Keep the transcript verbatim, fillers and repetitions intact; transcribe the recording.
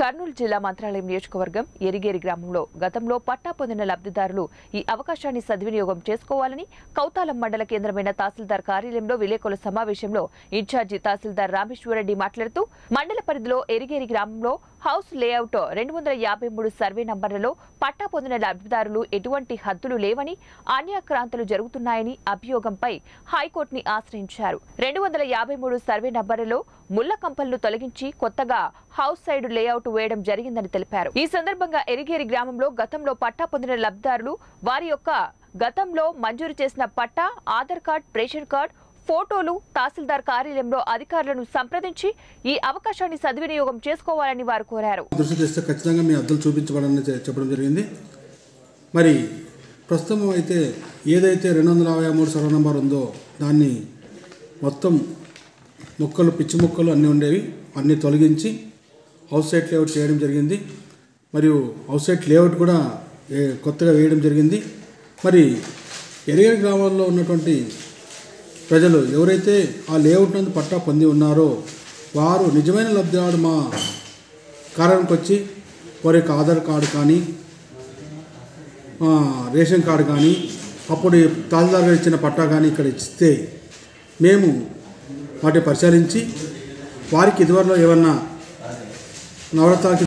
కర్నూలు జిల్లా మంత్రాలయం నియోజకవర్గం ఎరిగేరి గ్రామంలో గతంలో పట్టా పొందిన లబ్ధిదారులు ఈ అవకాశాన్ని సద్వినియోగం చేసుకోవాలని కౌతాలం మండల కేంద్రమైన తహసీల్దార్ కార్యాలయంలో విలేకరుల సమావేశంలో ఇన్ఛార్జి తహసీల్దార్ రామేశ్వరరెడ్డి మాట్లాడుతూ మండల పరిధిలో ఎరిగేరి గ్రామంలో హౌస్ లేఅవుట్ రెండు వందల యాభై మూడు సర్వే నంబర్లలో పట్టా పొందిన లబ్ధిదారులు ఎటువంటి హద్దులు లేవని అన్యాక్రాంతులు జరుగుతున్నాయని అభియోగంపై హైకోర్టుని ఆశ్రయించారు. రెండు వందల యాభై మూడు సర్వే నంబర్లలో ముళ్ల కంపలను తొలగించి కొత్తగా హౌస్ సైడ్ లేఅవుట్ వేయడం జరిగిందని తెలిపారు. ఈ సందర్భంగా ఎరిగేరి గ్రామంలో గతంలో పట్టా పొందిన లబ్ధిదారులు వారి యొక్క గతంలో మంజూరు చేసిన పట్టా, ఆధార్ కార్డ్, రేషన్ కార్డ్, ఫోటోలు తహసీల్దార్ కార్యాలయంలో అధికారులను సంప్రదించి ఈ అవకాశాన్ని సద్వినియోగం చేసుకోవాలని వారు కోరారు. దృష్టి తెస్తే ఖచ్చితంగా మీ అద్దలు చూపించబడని చెప్పడం జరిగింది. మరి ప్రస్తుతం అయితే ఏదైతే రెండు వందల యాభై మూడు సర్వే నెంబర్ ఉందో దాన్ని మొత్తం మొక్కలు పిచ్చి మొక్కలు అన్నీ ఉండేవి అన్నీ తొలగించి హౌస్ సైట్ లేఅవుట్ చేయడం జరిగింది. మరియు హౌస్ సైట్ లేఅవుట్ కూడా కొత్తగా వేయడం జరిగింది. మరి ఎరిగేరి గ్రామాల్లో ఉన్నటువంటి ప్రజలు ఎవరైతే ఆ లేఅవుట్ నందు పట్టా పొంది ఉన్నారో వారు నిజమైన లబ్ధిదారుడు మా కార్యాలయానికి వచ్చి వారి యొక్క ఆధార్ కార్డు కానీ రేషన్ కార్డు కానీ అప్పుడు తహసీల్దార్ గారు ఇచ్చిన పట్టా కానీ ఇక్కడ ఇస్తే మేము వాటిని పరిశీలించి వారికి ఇదివరలో ఏమన్నా నవరత్నాలకి